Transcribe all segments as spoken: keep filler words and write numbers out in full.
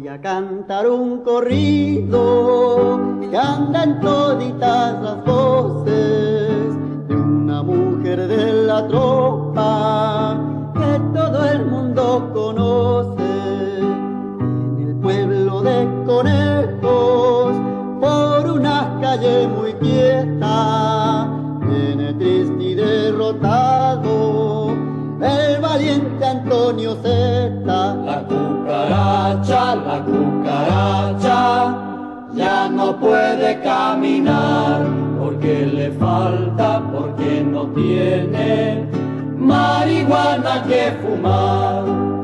a cantar un corrido que anda en toditas las voces de una mujer de la tropa que todo el mundo conoce. En el pueblo de Conejos, por una calle muy quieta, viene triste y derrotado el valiente Antonio Zeta. La cucaracha, la cucaracha, ya no puede caminar, porque le falta, porque no tiene marihuana que fumar.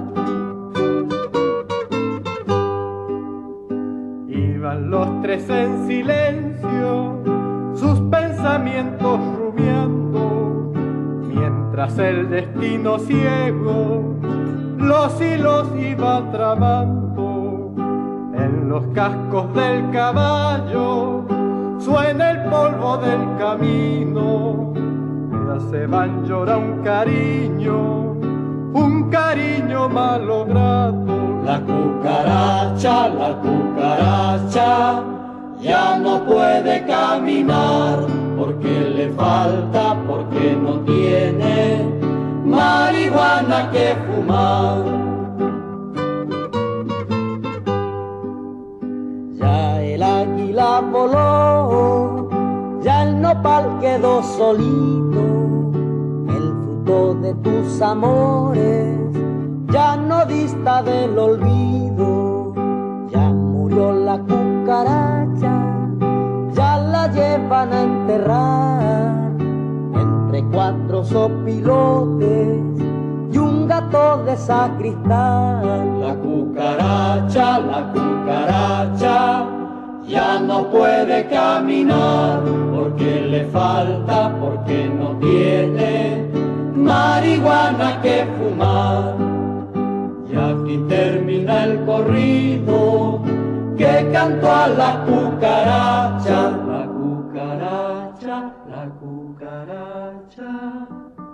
Iban los tres en silencio, sus pensamientos rumiando, mientras el destino ciego los hilos iba tramando. En los cascos del caballo suena el polvo del camino, ya se van llora un cariño, un cariño malogrado. La cucaracha, la cucaracha, ya no puede caminar, porque le falta, porque no tiene marihuana que fumar. Ya el águila voló, ya el nopal quedó solito, el fruto de tus amores ya no dista del olvido. Ya murió la cucaracha, ya la llevan a enterrar entre cuatro sopilotes y un gato de sacristán. La cucaracha, la cucaracha, ya no puede caminar, porque le falta, porque no tiene marihuana que fumar. Y aquí termina el corrido que cantó a la cucaracha. La cucaracha, la cucaracha.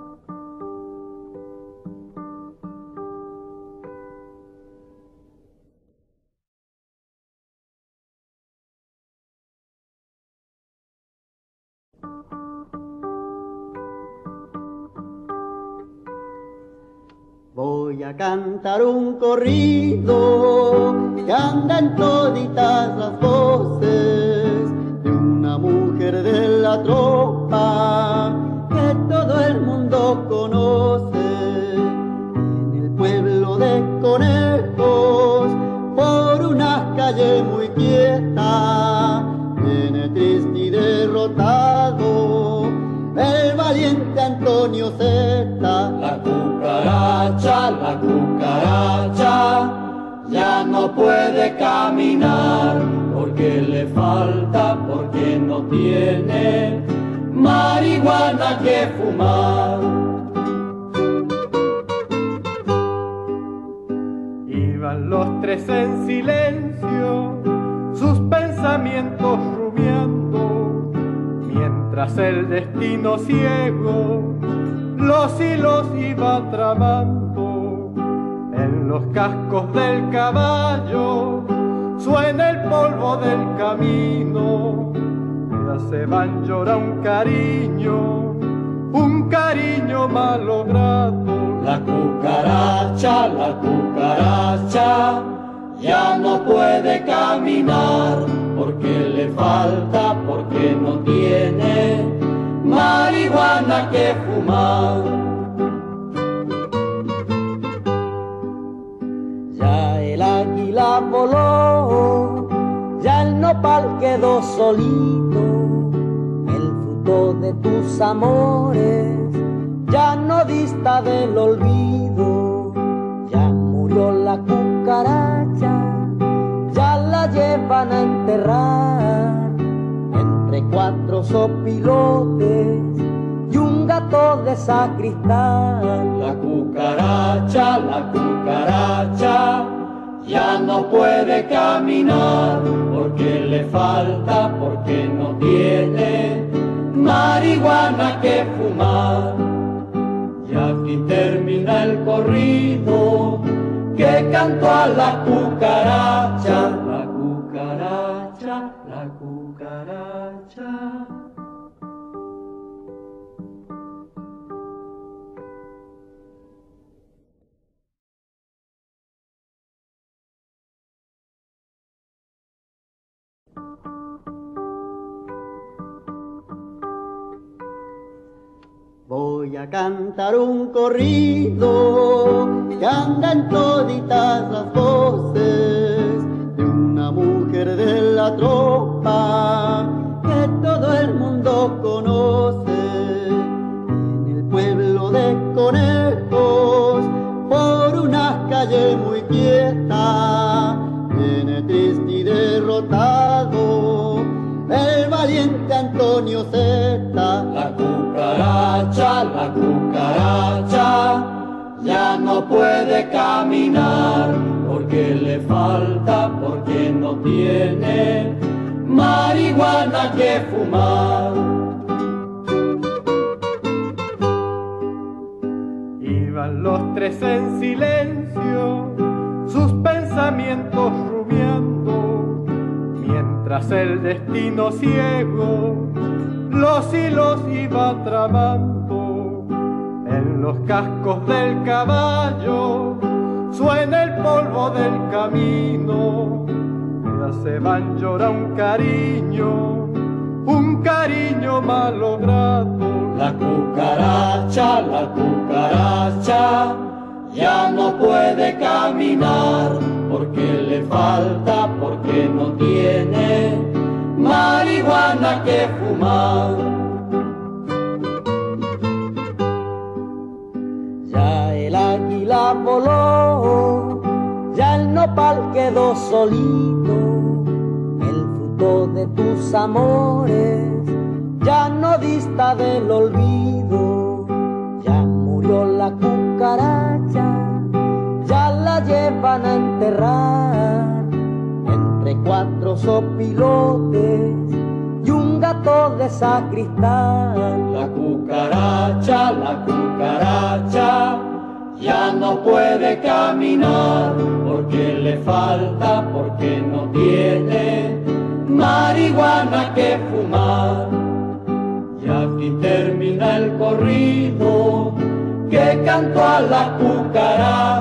Voy a cantar un corrido que anda en toditas las voces de una mujer de la tropa que todo el mundo conoce. En el pueblo de Conejos, por una calle muy quieta, viene triste y derrotado el valiente Antonio Zeta. La cucaracha, la cucaracha, ya no puede caminar, porque le falta, porque no tiene marihuana que fumar. Iban los tres en silencio, sus pensamientos rumiando, mientras el destino ciego los hilos iba tramando. En los cascos del caballo suena el polvo del camino, ya se van llora un cariño, un cariño malogrado. La cucaracha, la cucaracha, ya no puede caminar, porque le falta, porque no tiene marihuana que fumar. Ya el águila voló, ya el nopal quedó solito, el fruto de tus amores ya no dista del olvido. Ya murió la cucaracha, ya la llevan a enterrar entre cuatro sopilotes y un gato de sacristán. La cucaracha, la cucaracha, ya no puede caminar, porque le falta, porque no tiene marihuana que fumar. Y aquí termina el corrido que cantó a la cucaracha, la cucaracha, la cucaracha. Voy a cantar un corrido que anda en toditas las voces de una mujer de la tropa que todo el mundo conoce. En el pueblo de Conejos, por una calle muy quieta, viene triste y derrotado el valiente Antonio Zeta. La cucaracha, la cucaracha, ya no puede caminar, porque le falta, porque no tiene marihuana que fumar. Iban los tres en silencio, sus pensamientos rumiando, mientras el destino ciego los hilos iba tramando. En los cascos del caballo suena el polvo del camino, ya se van llora un cariño, un cariño malogrado. La cucaracha, la cucaracha, ya no puede caminar, porque le falta, porque no tiene marihuana que fumar. Ya el águila voló, ya el nopal quedó solito, el fruto de tus amores ya no dista del olvido. Ya murió la cucaracha, ya la llevan a enterrar entre cuatro sopilotes y un gato de sacristán. La cucaracha, la cucaracha, ya no puede caminar, porque le falta, porque no tiene marihuana que fumar. Y aquí termina el corrido que cantó a la cucaracha.